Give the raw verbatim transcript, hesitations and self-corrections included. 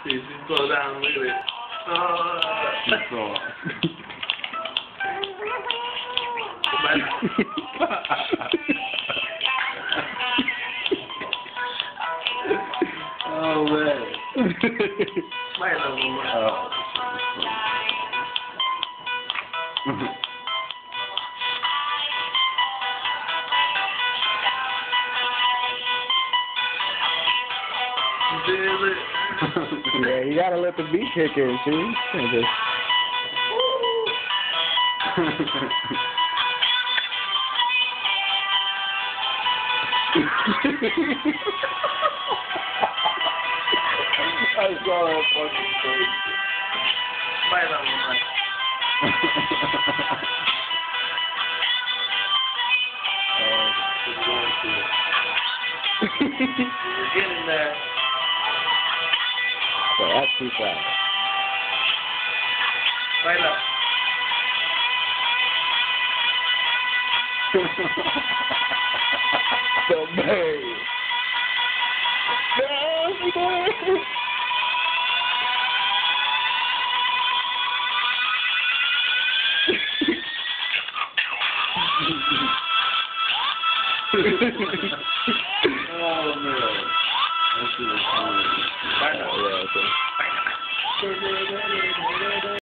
Sí, sí, slow down, look at it. Oh. Oh man. Baila, mamá. Oh. Yeah, you gotta let the beat kick in, see? You can't just... I saw that fucking thing. Baila, mamá. Oh, it's going to. We're getting there. So that's too fast. Baila. The babe. Oh man. That shit was funny. Baila. Yeah, okay.